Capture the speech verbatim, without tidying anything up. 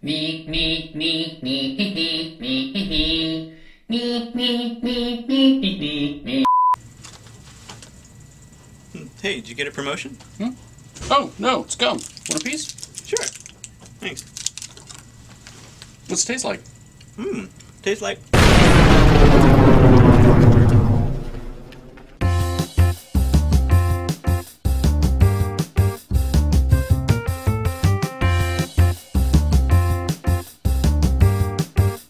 Me, me, me, me, me, me, me, me, me, me, me, me, me, me. Hey, did you get a promotion? Hmm? Oh, no, it's gum. Want a piece? Sure. Thanks. What's it taste like? Mmm, tastes like...